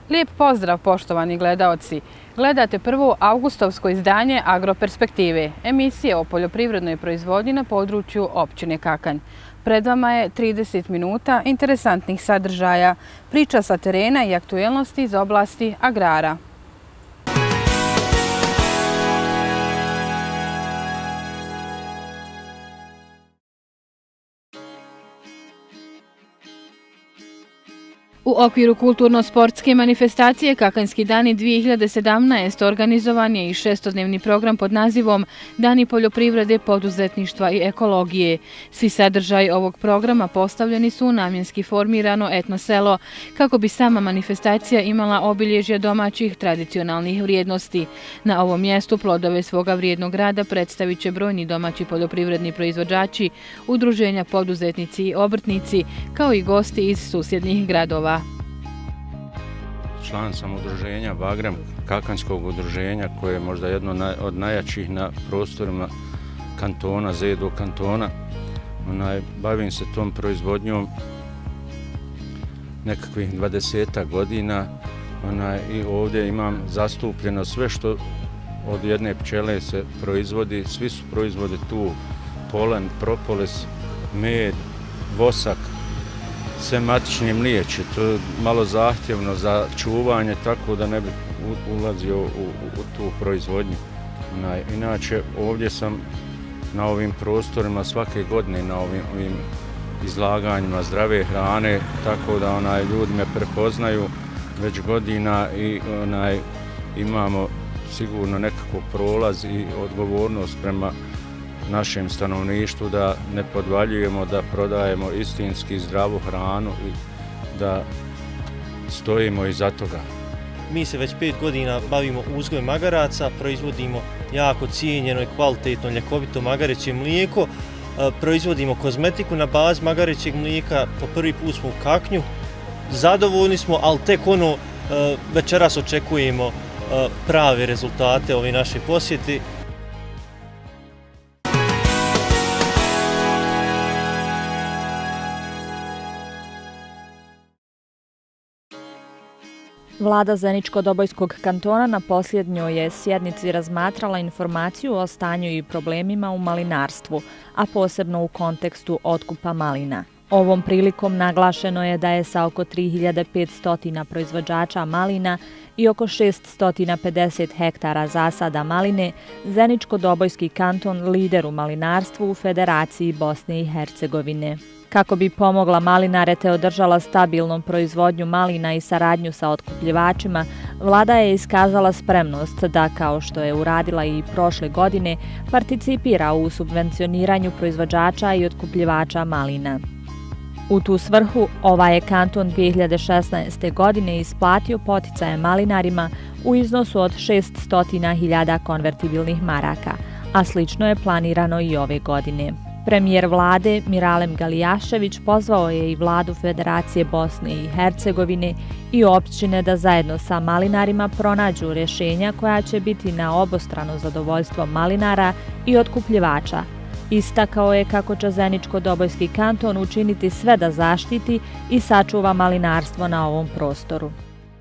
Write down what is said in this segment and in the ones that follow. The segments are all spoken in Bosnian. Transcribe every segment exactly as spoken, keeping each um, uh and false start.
Lijep pozdrav, poštovani gledaoci. Gledate prvo avgustovsko izdanje Agroperspektive, emisije o poljoprivrednoj proizvodnji na području općine Kakanj. Pred vama je trideset minuta interesantnih sadržaja, priča sa terena i aktuelnosti iz oblasti agrara. U okviru kulturno-sportske manifestacije Kakanjski dani dvije hiljade sedamnaeste organizovan je i šestodnevni program pod nazivom Dani poljoprivrede, poduzetništva i ekologije. Svi sadržaji ovog programa postavljeni su u namjenski formirano etno selo kako bi sama manifestacija imala obilježje domaćih tradicionalnih vrijednosti. Na ovom mjestu plodove svoga vrijednog rada predstavit će brojni domaći poljoprivredni proizvođači, udruženja poduzetnici i obrtnici, kao i gosti iz susjednih gradova. Član sam udruženja Bagrem, Kakanjskog udruženja, koje je možda jedno od najjačih na prostorima kantona, Zedo kantona. Bavim se tom proizvodnjom nekakvih dvadesetak godina i ovdje imam zastupljeno sve što od jedne pčele se proizvodi. Svi su proizvodi tu: polen, propolis, med, vosak, sve matične mliječe. To je malo zahtjevno za čuvanje, tako da ne bi ulazio u, u, u tu proizvodnju. Inače, ovdje sam na ovim prostorima svake godine na ovim, ovim izlaganjima zdrave hrane, tako da onaj, ljudi me prepoznaju već godina i onaj, imamo sigurno nekakav prolaz i odgovornost prema našem stanovništvu da ne podvaljujemo, da prodajemo istinski zdravu hranu i da stojimo iza toga. Mi se već pet godina bavimo uzgojem magaraca, proizvodimo jako cijenjeno i kvalitetno ljekovito magareće mlijeko, proizvodimo kozmetiku na bazi magarećeg mlijeka, po prvi put smo u Kaknju. Zadovoljni smo, ali tek ono večeras očekujemo prave rezultate ove naše posjete. Vlada Zeničko-Dobojskog kantona na posljednjoj je sjednici razmatrala informaciju o stanju i problemima u malinarstvu, a posebno u kontekstu otkupa malina. Ovom prilikom naglašeno je da je sa oko tri hiljade petsto proizvođača malina i oko šesto pedeset hektara zasada maline, Zeničko-Dobojski kanton lider u malinarstvu u Federaciji Bosne i Hercegovine. Kako bi pomogla malinare te održala stabilnom proizvodnju malina i saradnju sa otkupljivačima, vlada je iskazala spremnost da, kao što je uradila i prošle godine, participira u subvencioniranju proizvođača i otkupljivača malina. U tu svrhu, ovaj je kanton dvije hiljade šesnaeste. godine isplatio poticaje malinarima u iznosu od šesto hiljada konvertibilnih maraka, a slično je planirano i ove godine. Premijer vlade Miralem Galijašević pozvao je i vladu Federacije Bosne i Hercegovine i općine da zajedno sa malinarima pronađu rješenja koja će biti na obostrano zadovoljstvo malinara i otkupljivača. Istakao je kako će Zeničko-Dobojski kanton učiniti sve da zaštiti i sačuva malinarstvo na ovom prostoru.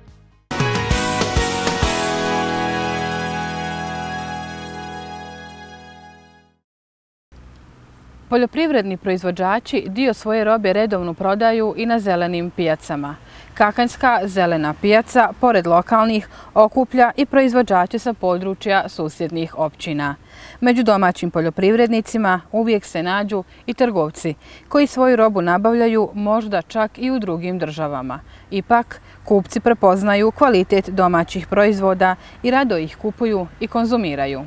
Poljoprivredni proizvođači dio svoje robe redovno prodaju i na zelenim pijacama. Kakanjska zelena pijaca, pored lokalnih, okuplja i proizvođače sa područja susjednih općina. Među domaćim poljoprivrednicima uvijek se nađu i trgovci koji svoju robu nabavljaju možda čak i u drugim državama. Ipak, kupci prepoznaju kvalitet domaćih proizvoda i rado ih kupuju i konzumiraju.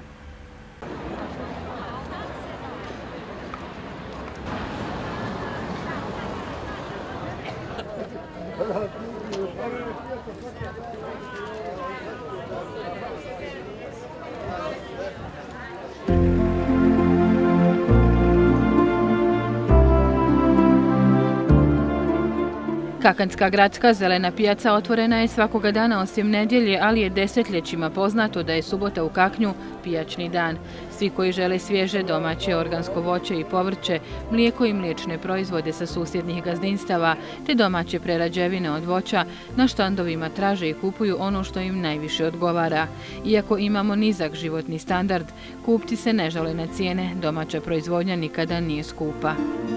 Kakanska gradska zelena pijaca otvorena je svakoga dana osim nedjelje, ali je desetljećima poznato da je subota u Kaknju pijačni dan. Svi koji žele svježe domaće organsko voće i povrće, mlijeko i mliječne proizvode sa susjednih gazdinstava te domaće prerađevine od voća na štandovima traže i kupuju ono što im najviše odgovara. Iako imamo nizak životni standard, kupci se ne žale na cijene, domaća proizvodnja nikada nije skupa.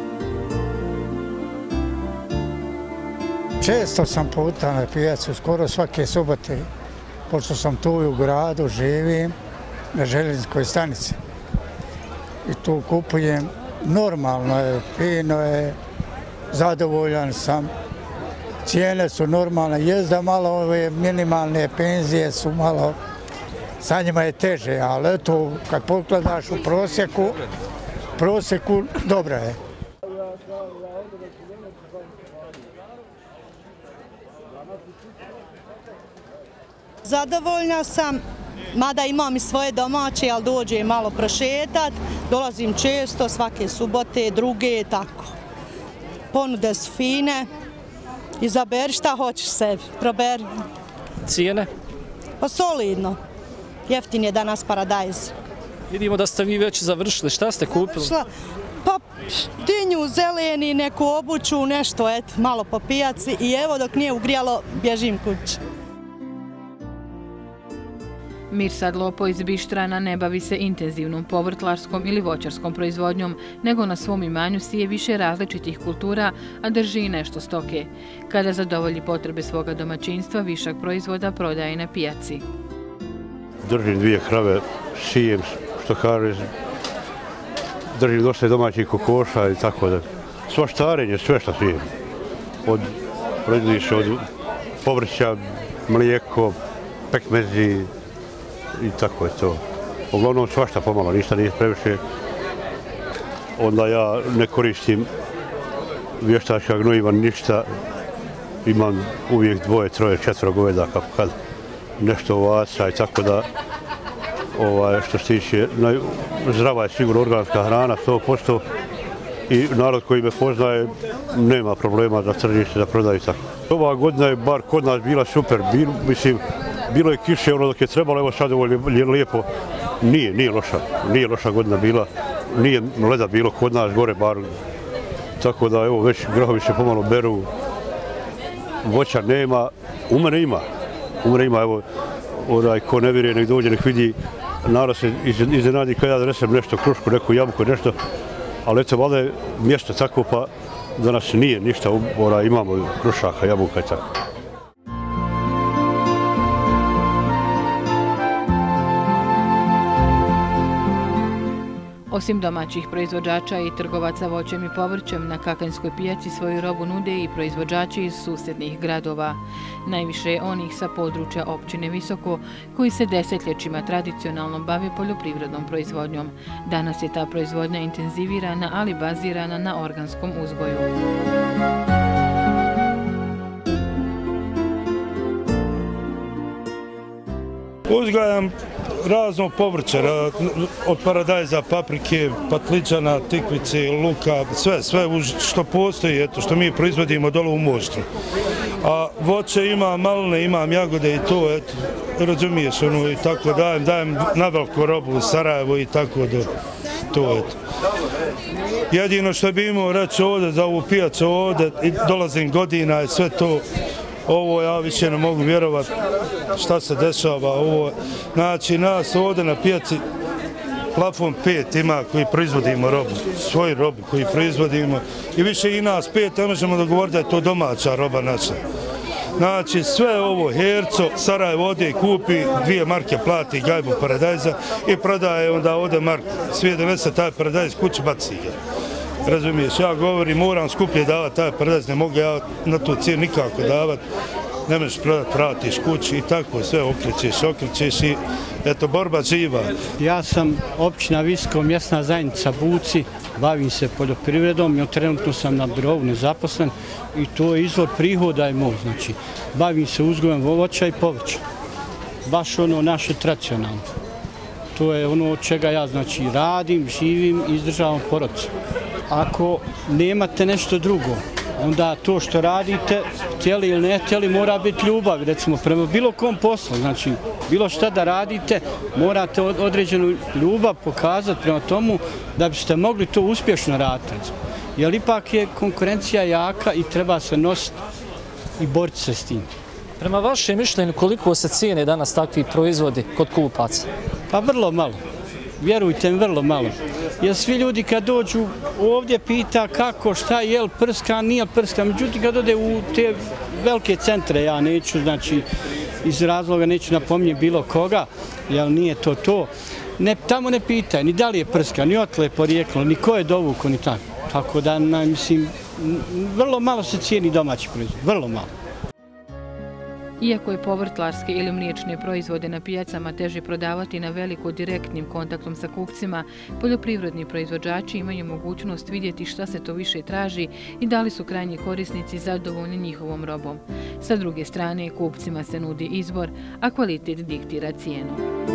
Često sam puta na pijacu, skoro svake subote, pošto sam tu u gradu, živim na željezničkoj stanici. I tu kupujem, normalno je, fino je, zadovoljan sam. Cijene su normalne, jest da malo ove minimalne penzije su malo, sa njima je teže, ali eto, kad pogledaš u prosjeku, prosjeku dobra je. Zadovoljna sam, mada imam i svoje domaće, ali dođem malo prošetat, dolazim često, svake subote, druge, tako. Ponude su fine, izaberi šta hoćeš sebi, proberi. Cijene? Pa solidno, jeftin je danas paradajz. Vidimo da ste vi već završili, šta ste kupili? Pa dinju, zeleni, neku obuću, nešto, eto, malo po pijaci i evo dok nije ugrijalo, bježim kući. Mirsad Lopo iz Bištrana ne bavi se intenzivnom povrtlarskom ili voćarskom proizvodnjom, nego na svom imanju sije više različitih kultura, a drži i nešto stoke. Kada zadovolji potrebe svoga domaćinstva, višak proizvoda prodaje na pijaci. Držim dvije krave, sijem, što kaže, držim dosta domaćih kokoša i tako da. Svaštarenje, sve što sijem. Od, proizvodiš od povrća, mlijeko, pekmezi, i tako je to. Uglavnom svašta pomalo, ništa nije previše. Onda ja ne koristim vještačka gnojiva, ništa. Imam uvijek dvoje, troje, četvro goveda, kako kad nešto ovaca i tako da ovaj, što se tiče, zdrava je sigurno organska hrana, sto posto. I narod koji me poznaje nema problema za tržište, da prodaju tako. Ova godina je bar kod nas bila super, bil, mislim, bilo je kiše ono dok je trebalo, evo sad ovo je lijepo, nije, nije loša, nije loša godina bila, nije leda bilo kod nas gore bar, tako da evo već grahovi se pomalo beru, voća nema, u mene ima, u mene ima, evo, onaj ko ne vjeruje nek dođe, nek vidi, narod se iznenadi kad ja donesem nešto, krušku, neku jabuku, nešto, ali eto, valjda je mjesto tako pa danas nije ništa, onaj, imamo krušaka, jabuka i tako. Osim domaćih proizvođača i trgovaca voćem i povrćem, na Kakanjskoj pijaci svoju robu nude i proizvođači iz susjednih gradova. Najviše je onih sa područja općine Visoko, koji se desetljećima tradicionalno bave poljoprivrednom proizvodnjom. Danas je ta proizvodnja intenzivirana, ali bazirana na organskom uzgoju. Uzgajam razno povrće, od paradajza, paprike, patličana, tikvice, luka, sve, sve što postoji, eto, što mi proizvodimo dole u Moštru. A voće ima maline, imam jagode i to, eto, razumiješ, ono, i tako dajem, dajem na veliku robu u Sarajevo i tako da, to, eto. Jedino što bi imao reći ovdje, za ovu pijacu ovdje, dolazim godina i sve to, ovo ja više ne mogu vjerovati šta se dešava. Ovo, znači, nas ovdje na pijaci plafon pet ima koji proizvodimo robu, svoju robu koji proizvodimo i više i nas pet, ne možemo dogovoriti da je to domaća roba naša. Znači, sve ovo Herco, Sarajevo ode i kupi, dvije marke plati gajbu paradajza i prodaje onda ovdje marku. Svi donese taj paradajz kući, baci ga. Razumiješ, ja govorim, moram skuplje davati taj paradajz, ne mogu ja na tu cijenu nikako davati. Ne možeš prodati, vratiš kući i tako sve okrećeš, okrećeš i eto, borba živa. Ja sam općina Visoko, mjesna zajednica Buci, bavim se poljoprivredom i trenutno sam na birovu nezaposlen i to je izvor prihoda je moj, znači bavim se uzgojem voća i povrća, baš ono naše tradicionalno. To je ono od čega ja znači radim, živim i izdržavam porodicu. Ako nemate nešto drugo, onda to što radite, htjeli ili ne htjeli, mora biti ljubav, recimo, prema bilo kom poslu. Znači, bilo šta da radite, morate određenu ljubav pokazati prema tomu da biste mogli to uspješno raditi. Jer ipak je konkurencija jaka i treba se nositi i boriti se s tim. Prema vašem mišljenju, koliko se cijene danas takvi proizvodi kod kupaca? Pa vrlo malo. Vjerujte mi, vrlo malo. Jer svi ljudi kad dođu ovdje pita kako, šta, je li prska, nije prska. Međutim, kad ode u te velike centre, ja neću, znači, iz razloga neću napominjati bilo koga, jer nije to to. Ne, tamo ne pitaj ni da li je prska, ni otle je porijeklo, ni ko je dovuko, ni tako. Tako da, na, mislim, vrlo malo se cijeni domaći proizvod, vrlo malo. Iako je povrtlarske ili mliječne proizvode na pijacama teže prodavati na veliko direktnim kontaktom sa kupcima, poljoprivredni proizvođači imaju mogućnost vidjeti šta se to više traži i da li su krajnji korisnici zadovoljni njihovom robom. Sa druge strane, kupcima se nudi izbor, a kvalitet diktira cijenu.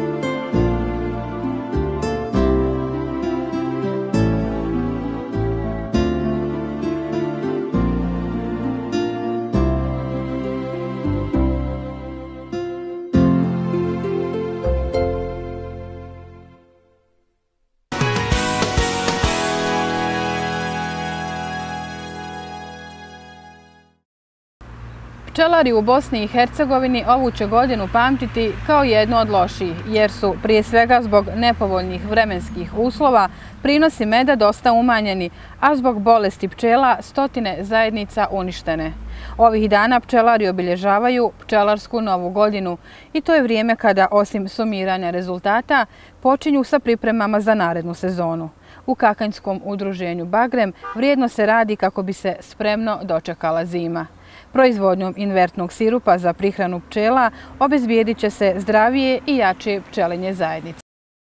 Pčelari u Bosni i Hercegovini ovu će godinu pamtiti kao jednu od lošijih, jer su prije svega zbog nepovoljnih vremenskih uslova prinosi meda dosta umanjeni, a zbog bolesti pčela stotine zajednica uništene. Ovih dana pčelari obilježavaju pčelarsku novu godinu i to je vrijeme kada, osim sumiranja rezultata, počinju sa pripremama za narednu sezonu. U Kakanjskom udruženju Bagrem vrijedno se radi kako bi se spremno dočekala zima. Proizvodnjom invertnog sirupa za prihranu pčela obezbijedit će se zdravije i jače pčelinje zajednice.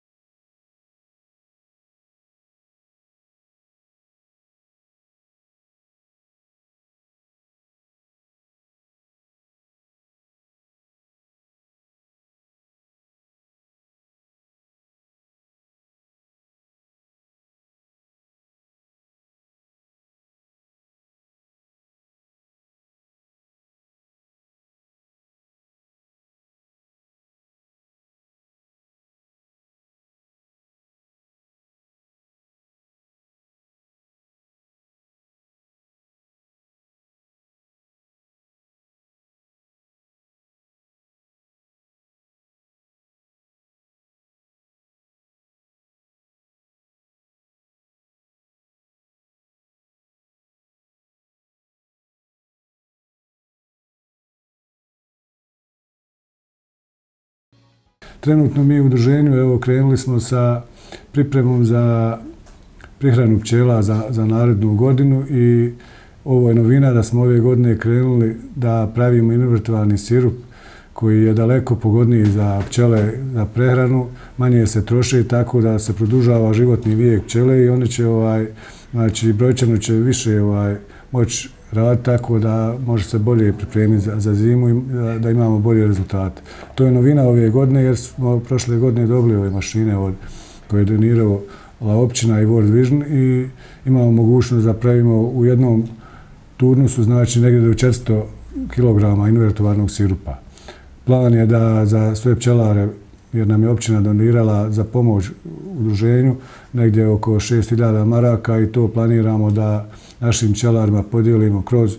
Trenutno mi u udruženju evo, krenuli smo sa pripremom za prihranu pčela za, za narednu godinu i ovo je novina da smo ove godine krenuli da pravimo invertirani sirup koji je daleko pogodniji za pčele za prehranu, manje se troši tako da se produžava životni vijek pčele i one će, ovaj, znači, brojčano će više ovaj, moći raditi tako da može se bolje pripremiti za, za zimu i da, da imamo bolje rezultate. To je novina ove godine jer smo prošle godine dobili ove mašine od, koje je donirala općina i World Vision i imamo mogućnost da pravimo u jednom turnusu, znači negdje do četiristo kilograma invertovanog sirupa. Plan je da za sve pčelare, jer nam je općina donirala za pomoć udruženju negdje oko šest hiljada maraka i to planiramo da našim pčelarima podijelimo kroz,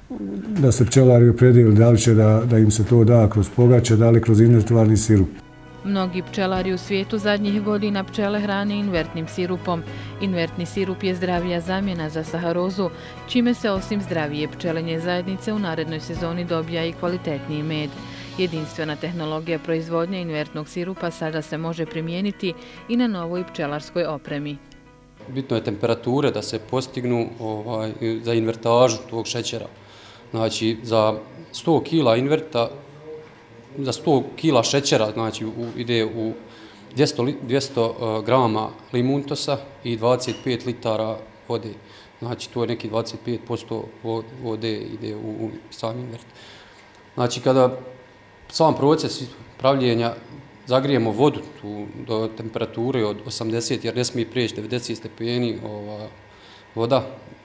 da se pčelari opredijeli da li će da, da im se to da kroz pogače, da li kroz invertirani sirup. Mnogi pčelari u svijetu zadnjih godina pčele hrane invertnim sirupom. Invertni sirup je zdravija zamjena za saharozu, čime se osim zdravije pčelinje zajednice u narednoj sezoni dobija i kvalitetniji med. Jedinstvena tehnologija proizvodnje invertnog sirupa sada se može primijeniti i na novoj pčelarskoj opremi. Bitno je temperature da se postignu ovaj, za invertažu tog šećera. Znači, za sto kila inverta, za sto kila šećera, znači, u, ide u dvjesto, dvjesto grama limuntosa i dvadeset pet litara vode. Znači, to je neki dvadeset pet posto vode ide u, u sam invert. Znači, kada sam proces pravljenja zagrijemo vodu tu do temperature od osamdeset, jer ne smije prijeći devedeset stepeni ova, voda,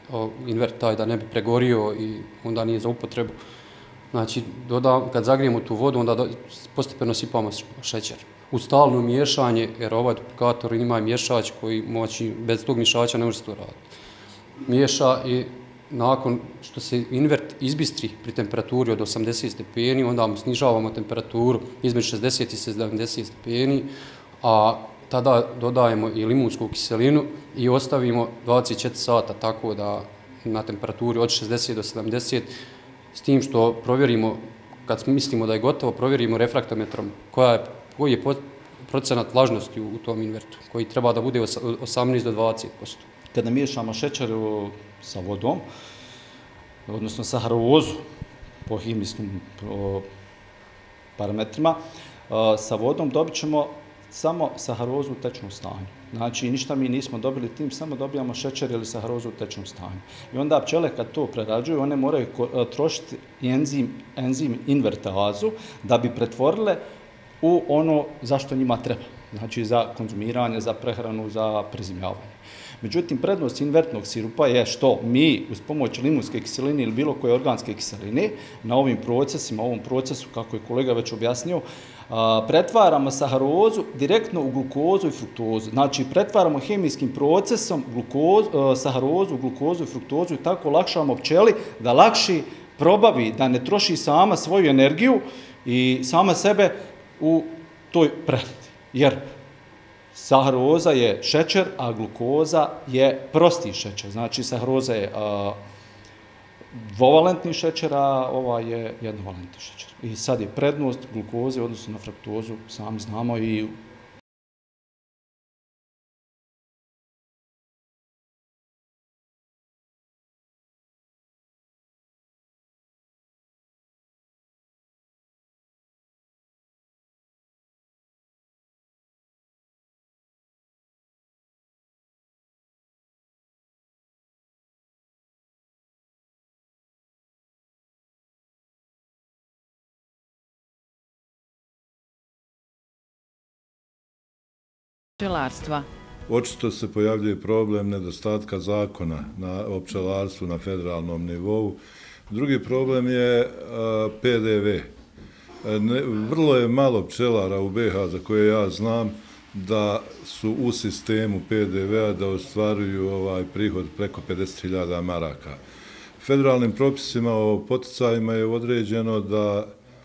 invert taj da ne bi pregorio i onda nije za upotrebu. Znači, dodam, kad zagrijemo tu vodu, onda postepeno sipamo šećer. U stalno miješanje, jer ovaj duplikator ima miješač koji moći, bez tog miješača ne može se to raditi. Miješa i nakon što se invert izbistri pri temperaturi od osamdeset stepeni, onda mu snižavamo temperaturu između šezdeset i sedamdeset stepeni, a tada dodajemo i limunsku kiselinu i ostavimo dvadeset četiri sata tako da na temperaturi od šezdeset do sedamdeset, s tim što provjerimo, kad mislimo da je gotovo, provjerimo refraktometrom koja je, koji je procenat vlažnosti u tom invertu, koji treba da bude osamnaest do dvadeset posto. Kada miješamo šećer sa vodom, odnosno saharozu po hemijskim parametrima, sa vodom dobit ćemo samo saharozu u tečnom stanju. Znači, ništa mi nismo dobili tim, samo dobijamo šećer ili saharozu u tečnom stanju. I onda pčele kad to prerađuju, one moraju trošiti enzim, enzim invertazu da bi pretvorile u ono zašto njima treba. Znači, za konzumiranje, za prehranu, za prezimljavanje. Međutim, prednost invertnog sirupa je što mi uz pomoć limunske kiseline ili bilo koje organske kiseline na ovim procesima, ovom procesu, kako je kolega već objasnio, pretvaramo saharozu direktno u glukozu i fruktozu. Znači, pretvaramo hemijskim procesom glukozu, saharozu u glukozu i fruktozu i tako olakšavamo pčeli da lakše probavi, da ne troši sama svoju energiju i sama sebe u toj prehrani. Jer saharoza je šećer, a glukoza je prosti šećer. Znači, saharoza je a, dvovalentni šećer, a ova je jednovalentni šećer. I sad je prednost glukoze, odnosno na fruktozu, sami znamo i pčelarstva. Očito se pojavljuje problem nedostatka zakona na, o pčelarstvu na federalnom nivou. Drugi problem je a, P D V. Ne, vrlo je malo pčelara u B H za koje ja znam da su u sistemu P D V-a da ostvaruju ovaj prihod preko pedeset hiljada maraka. Federalnim propisima o poticajima je određeno da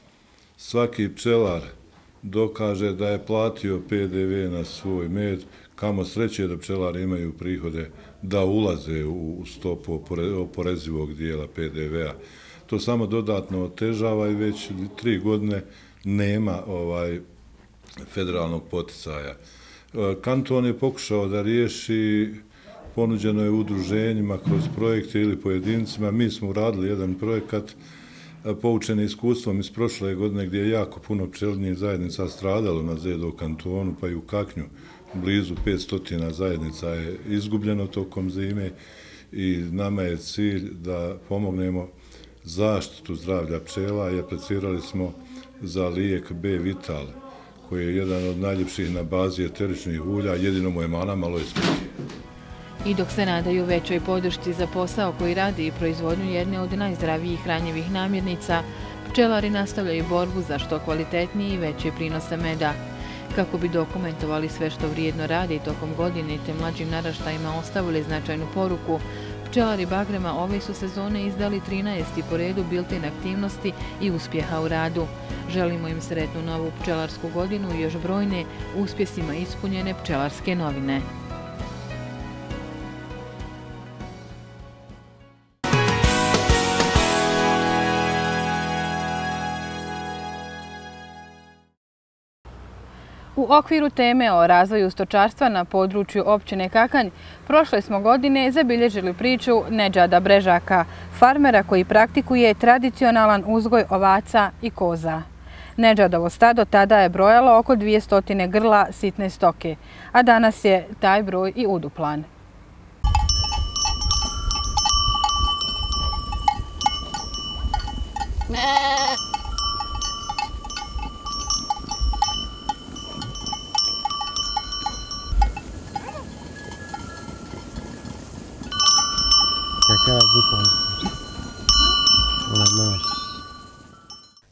svaki pčelar dokaže da je platio P D V na svoj med, kamo sreće da pčelari imaju prihode da ulaze u stopu oporezivog dijela P D V-a. To samo dodatno otežava i već tri godine nema ovaj federalnog poticaja. Kanton je pokušao da riješi, ponuđeno je udruženjima kroz projekte ili pojedincima. Mi smo uradili jedan projekat poučeni iskustvom iz prošle godine gdje je jako puno pčelinjih zajednica stradalo na Zedo kantonu, pa i u Kaknju. Blizu petsto zajednica je izgubljeno tokom zime i nama je cilj da pomognemo zaštitu zdravlja pčela i aplicirali smo za lijek B Vital, koji je jedan od najljepših na bazi eteričnih ulja, jedino mu je mana, malo je skuplji. I dok se nadaju većoj podršci za posao koji radi i proizvodnju jedne od najzdravijih hranjivih namirnica, pčelari nastavljaju borbu za što kvalitetniji i veće prinose meda. Kako bi dokumentovali sve što vrijedno radi tokom godine te mlađim naraštajima ostavili značajnu poruku, pčelari Bagrema ove su sezone izdali trinaesti po redu bilten aktivnosti i uspjeha u radu. Želimo im sretnu novu pčelarsku godinu i još brojne uspjesima ispunjene pčelarske novine. U okviru teme o razvoju stočarstva na području općine Kakanj, prošle smo godine zabilježili priču Nedžada Brežaka, farmera koji praktikuje tradicionalan uzgoj ovaca i koza. Nedžadovo stado tada je brojalo oko dvjesto grla sitne stoke, a danas je taj broj i uduplan.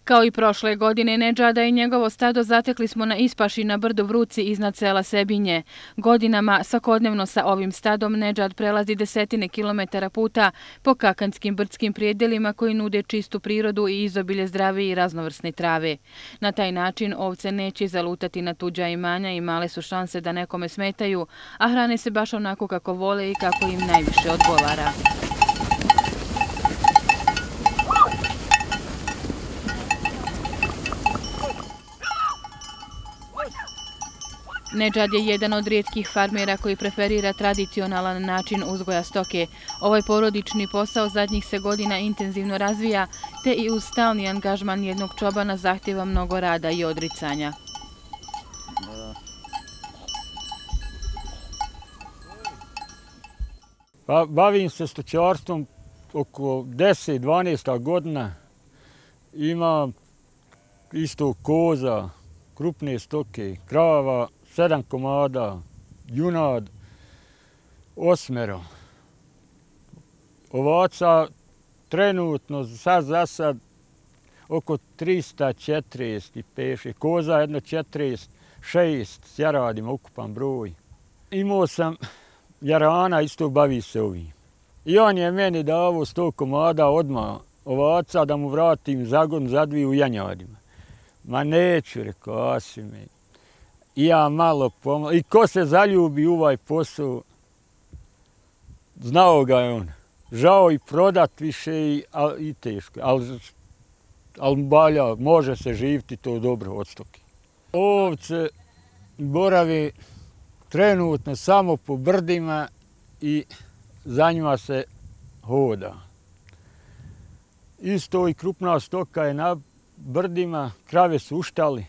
Kao i prošle godine, Nedžada i njegovo stado zatekli smo na ispaši na brdu Vruci iznad sela Sebinje. Godinama, svakodnevno sa ovim stadom, Nedžad prelazi desetine kilometara puta po kakanskim brdskim prijedelima koji nude čistu prirodu i izobilje zdrave i raznovrsne trave. Na taj način ovce neće zalutati na tuđa imanja i male su šanse da nekome smetaju, a hrane se baš onako kako vole i kako im najviše odgovara. Nedžad je jedan od rijetkih farmera koji preferira tradicionalan način uzgoja stoke. Ovaj porodični posao zadnjih se godina intenzivno razvija, te i uz stalni angažman jednog čobana zahtjeva mnogo rada i odricanja. Pa, bavim se stočarstvom oko deset do dvanaest godina. Imam isto koza, krupne stoke, krava, sedam komada, junad, osmero. Ovaca trenutno sad za sad oko trista četrdeset pet, koza jedno četrdeset šest, ja radim ukupan broj. Imao sam jarana, isto bavi se ovim. I on je meni davo sto komada odmah ovaca da mu vratim zagon za dvije u janjadima. Ma neću, rekao, asi me. I ja malo pomalo. I ko se zaljubi u ovaj posao, znao ga je on. Žao i prodat više i, al, i teško. Ali al balja, može se živiti to dobro od stoke. Ovce borave trenutno samo po brdima i za njima se hoda. Isto i krupna stoka je na brdima, krave su u štali.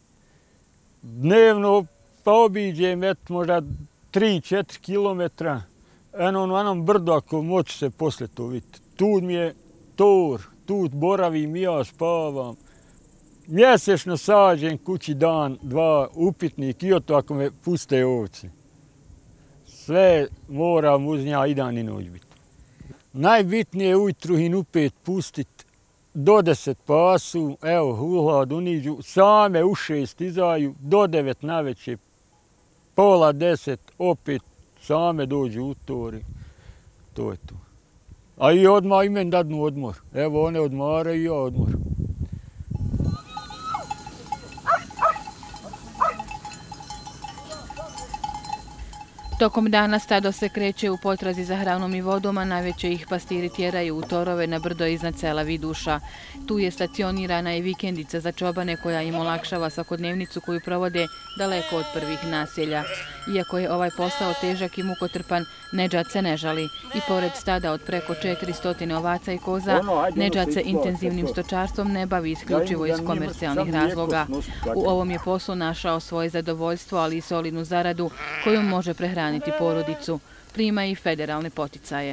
Dnevno pa obiđem et možda tri do četiri kilometra. Eno na onom brdu ako moći se posle to vidjeti. Tu mi je tor, tu boravim i ja spavam. Mjesečno sađem kući dan, dva, upitnik i oto ako me puste ovce. Sve moram uz nja i dan i noć biti. Najbitnije je ujutru hin upet pustit do deset pasu, evo, uhlad uniđu, same u šest izaju, do devet naveče, pola deset, opet same dođu u tori. To je to. A i odmah imen dadnu odmor. Evo, one odmaraju i ja odmor. Tokom dana stado se kreće u potrazi za hranom i vodom, a najveće ih pastiri tjeraju u torove na brdo iznad sela Viduša. Tu je stacionirana i vikendica za čobane koja im olakšava svakodnevnicu koju provode daleko od prvih naselja. Iako je ovaj posao težak i mukotrpan, Nedžad se ne žali. I pored stada od preko četiristo ovaca i koza, Nedžad se intenzivnim stočarstvom ne bavi isključivo iz komercijalnih razloga. U ovom je poslu našao svoje zadovoljstvo, ali i solidnu zaradu koju može prehraniti porodicu. Prima i federalne poticaje.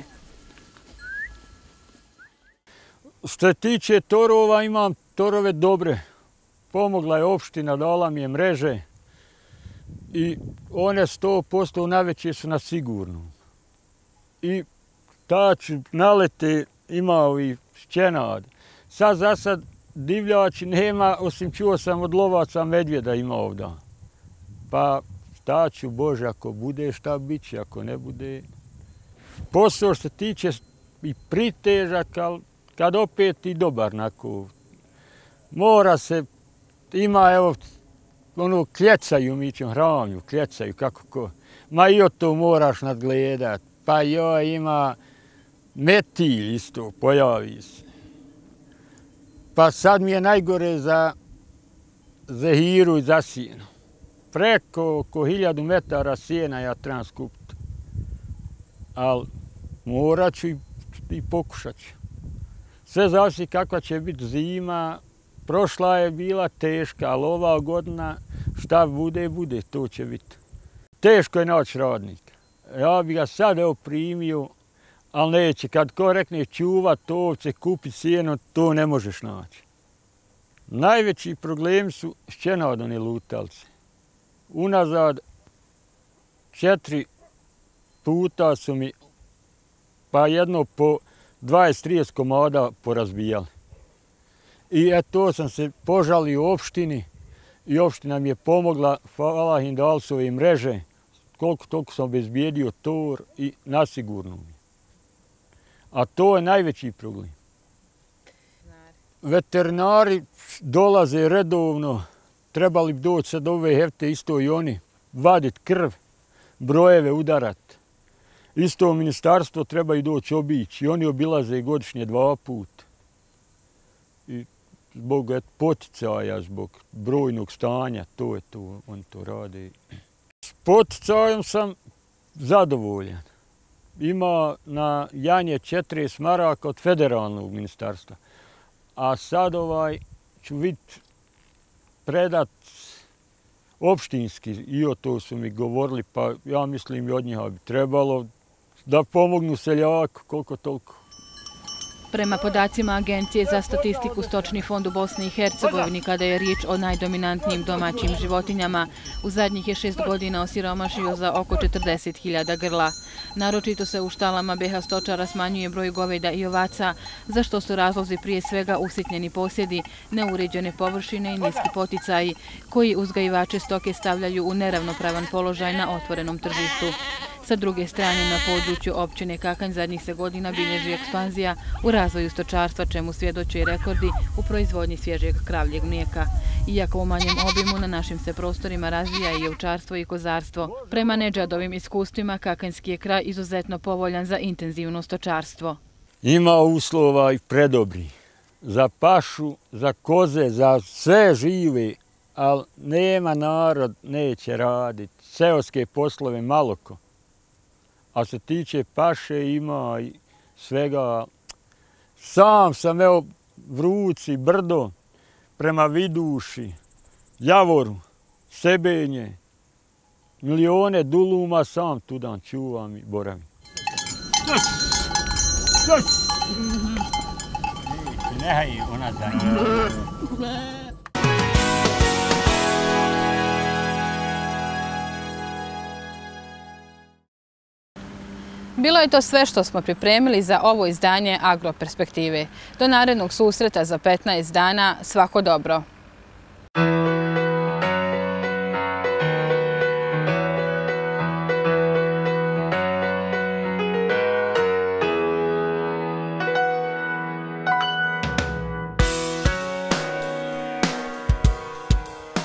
Što se tiče torova, imam torove dobre. Pomogla je opština, dala mi je mreže i one sto posto najveće su na sigurno. I tači nalete imao i šćenad. Sad za sad divljači nema, osim čuo sam od lovaca medvjeda ima ovdje. Pa šta ću, Bože, ako bude šta bit će, ako ne bude. Posao što se tiče i pritežak, ali kad opet i dobar nako. Mora se, ima evo, ono kljecaju, mi ćemo hranju, kljecaju, kako ko. Ma i o to moraš nadgledat. Pa joj ima metilj isto, pojavi se. Pa sad mi je najgore za zehiru i za sjenu. Preko oko hiljadu metara sjena ja trebam skupiti. Ali morat ću i, i pokušat ću. Sve zavisi kakva će biti zima. Prošla je bila teška, ali ova godina šta bude, bude, to će biti. Teško je naći radnika. Ja bi ga sad evo primio, ali neće. Kad ko rekne čuvat ovce, kupit sjeno, to ne možeš naći. Najveći problem su šćenadone lutalce. Unazad četiri puta su mi pa jedno po dvadeset do trideset komada porazbijali. I eto sam se požalio opštini i opština mi je pomogla, hvala im dali su ove mreže, koliko toliko sam obezbijedio tor i nasigurno mi. A to je najveći problem. Veterinari dolaze redovno, trebali bi doći sad ove hefte isto i oni, vadit krv, brojeve udarat. Isto ministarstvo treba i doći obići i oni obilaze godišnje dva put. I zbog poticaja, zbog brojnog stanja, to je to, oni to rade. S poticajem sam zadovoljan. Ima na janje četrdeset maraka od federalnog ministarstva. A sad ovaj ću vidjeti predat opštinski, i o to su mi govorili, pa ja mislim i od njih bi trebalo da pomognu seljaku koliko toliko. Prema podacima Agencije za statistiku Stočni fond u Bosni i Hercegovini, kada je riječ o najdominantnijim domaćim životinjama, u zadnjih je šest godina osiromašio za oko četrdeset hiljada grla. Naročito se u štalama B H stočara smanjuje broj goveda i ovaca, za što su razlozi prije svega usitnjeni posjedi, neuređene površine i niski poticaji, koji uzgajivače stoke stavljaju u neravnopravan položaj na otvorenom tržištu. Sa druge strane, na području općine Kakanj zadnjih se godina bilježi ekspanzija u razvoju stočarstva, čemu svjedoče i rekordi u proizvodnji svježeg kravljeg mlijeka. Iako u manjem obimu, na našim se prostorima razvija i ovčarstvo i kozarstvo. Prema Nedžadovim iskustvima, Kakanjski je kraj izuzetno povoljan za intenzivno stočarstvo. Ima uslova i predobri. Za pašu, za koze, za sve žive, ali nema narod, neće raditi. Seoske poslove maloko. A se tiče paše, ima i svega. Sam sam, evo, Vruci, Brdo, prema Viduši, Javoru, Sebenje, milione duluma sam tudan čuvam i boravim. Nehaj ona da... Bilo je to sve što smo pripremili za ovo izdanje Agroperspektive. Do narednog susreta za petnaest dana, svako dobro.